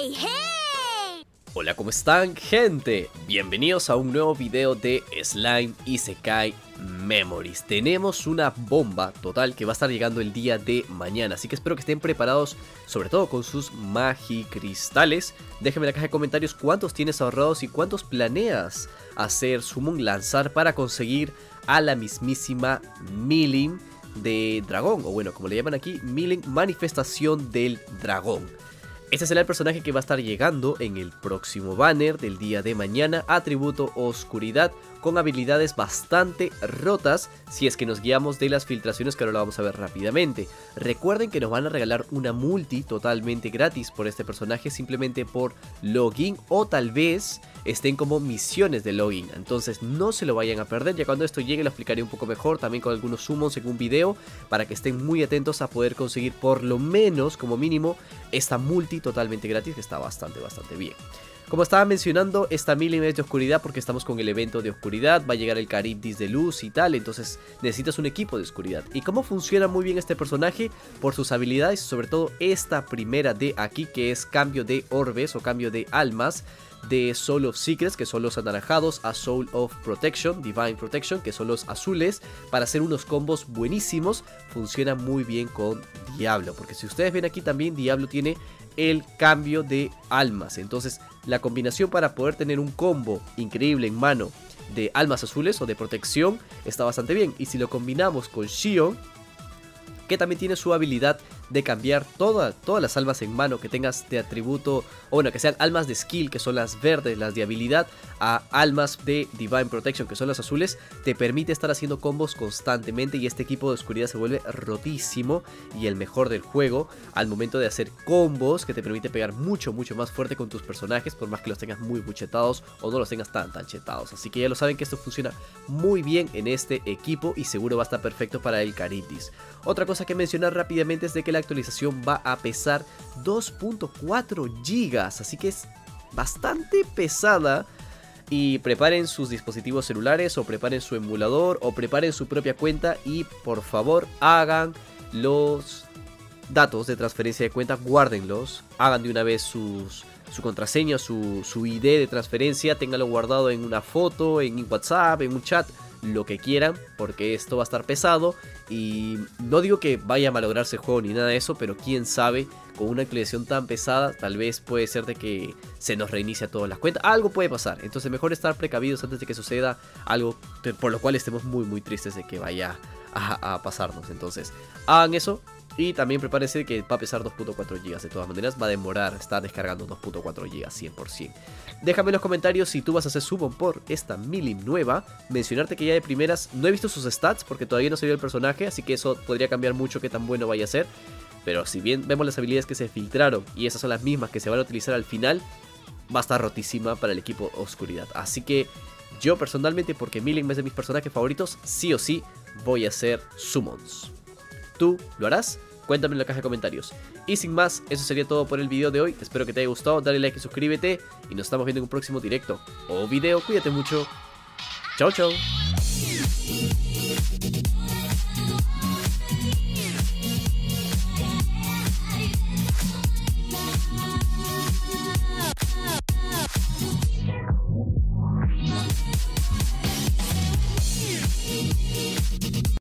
¡Hey, hey! Hola, ¿cómo están, gente? Bienvenidos a un nuevo video de Slime Isekai Memories. Tenemos una bomba total que va a estar llegando el día de mañana, así que espero que estén preparados, sobre todo con sus magicristales. Déjenme en la caja de comentarios cuántos tienes ahorrados y cuántos planeas hacer, summon, lanzar para conseguir a la mismísima Milling de dragón, o bueno, como le llaman aquí, Milling Manifestación del Dragón. Este será el personaje que va a estar llegando en el próximo banner del día de mañana, atributo oscuridad, con habilidades bastante rotas si es que nos guiamos de las filtraciones que ahora lo vamos a ver rápidamente. Recuerden que nos van a regalar una multi totalmente gratis por este personaje simplemente por login, o tal vez estén como misiones de login, entonces no se lo vayan a perder. Ya cuando esto llegue lo explicaré un poco mejor, también con algunos summons en un video, para que estén muy atentos a poder conseguir por lo menos como mínimo esta multi totalmente gratis, que está bastante bien. Como estaba mencionando, esta Milling es de oscuridad porque estamos con el evento de oscuridad, va a llegar el Caribdis de luz y tal, entonces necesitas un equipo de oscuridad. ¿Y cómo funciona muy bien este personaje? Por sus habilidades, sobre todo esta primera de aquí, que es cambio de orbes o cambio de almas, de Soul of Secrets, que son los anaranjados, a Soul of Protection, Divine Protection, que son los azules, para hacer unos combos buenísimos. Funciona muy bien con Diablo, porque si ustedes ven aquí también Diablo tiene el cambio de almas, entonces la combinación para poder tener un combo increíble en mano de almas azules o de protección está bastante bien. Y si lo combinamos con Xion, que también tiene su habilidad de cambiar todas las almas en mano que tengas de atributo, o bueno, que sean almas de skill, que son las verdes, las de habilidad, a almas de Divine Protection, que son las azules, te permite estar haciendo combos constantemente, y este equipo de oscuridad se vuelve rotísimo y el mejor del juego al momento de hacer combos, que te permite pegar mucho más fuerte con tus personajes, por más que los tengas muy chetados o no los tengas tan chetados. Así que ya lo saben que esto funciona muy bien en este equipo y seguro va a estar perfecto para el Caribdis. Otra cosa que mencionar rápidamente es de que la actualización va a pesar 2.4 GB, así que es bastante pesada. Y preparen sus dispositivos celulares, o preparen su emulador, o preparen su propia cuenta, y por favor hagan los datos de transferencia de cuenta, guárdenlos, hagan de una vez su contraseña, su ID de transferencia, ténganlo guardado en una foto, en WhatsApp, en un chat, lo que quieran, porque esto va a estar pesado. Y no digo que vaya a malograrse el juego ni nada de eso, pero quién sabe, con una actualización tan pesada tal vez puede ser de que se nos reinicie todas las cuentas, algo puede pasar, entonces mejor estar precavidos antes de que suceda algo por lo cual estemos muy tristes de que vaya a pasarnos. Entonces hagan eso. Y también prepárense que va a pesar 2.4 GB de todas maneras, va a demorar estar descargando 2.4 GB 100%. Déjame en los comentarios si tú vas a hacer summon por esta Milling nueva. Mencionarte que ya de primeras no he visto sus stats porque todavía no se vio el personaje, así que eso podría cambiar mucho qué tan bueno vaya a ser. Pero si bien vemos las habilidades que se filtraron y esas son las mismas que se van a utilizar al final, va a estar rotísima para el equipo oscuridad. Así que yo personalmente, porque Milling es de mis personajes favoritos, sí o sí voy a hacer summons. ¿Tú lo harás? Cuéntame en la caja de comentarios. Y sin más, eso sería todo por el video de hoy. Espero que te haya gustado, dale like y suscríbete. Y nos estamos viendo en un próximo directo o video. Cuídate mucho. Chao, chao.